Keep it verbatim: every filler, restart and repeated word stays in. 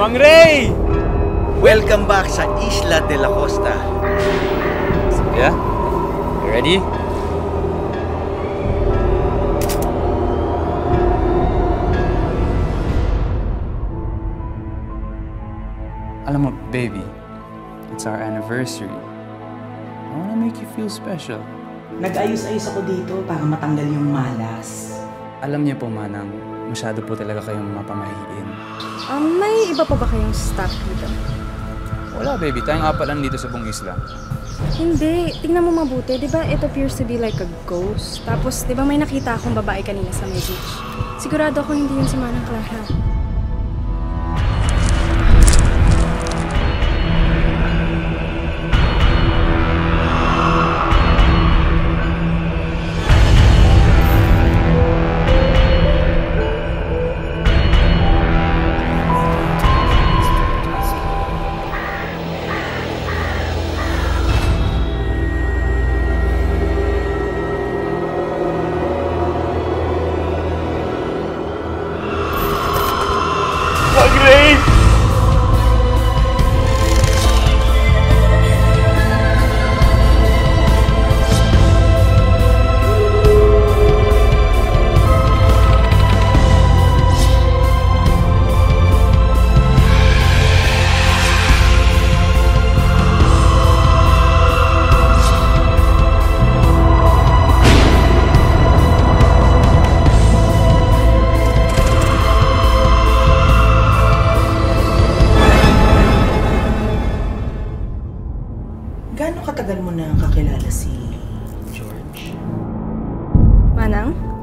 Mang Ray! Welcome back sa Isla de la Costa. Yeah? You ready? Alam mo, baby, it's our anniversary. I wanna make you feel special. Nag-ayos-ayos ako dito para matanggal yung malas. Alam niyo po, Manang, masyado po talaga kayong mapamahiin. Um, may iba pa ba kayong staff dito? Wala, baby. Tayong apat lang dito sa buong isla. Hindi. Tingnan mo mabuti. Di ba it appears to be like a ghost? Tapos, di ba may nakita akong babae kanina sa may beach? Sigurado ako hindi yun si Manang Clara. Gaano katagal mo na kakilala si George? Manang?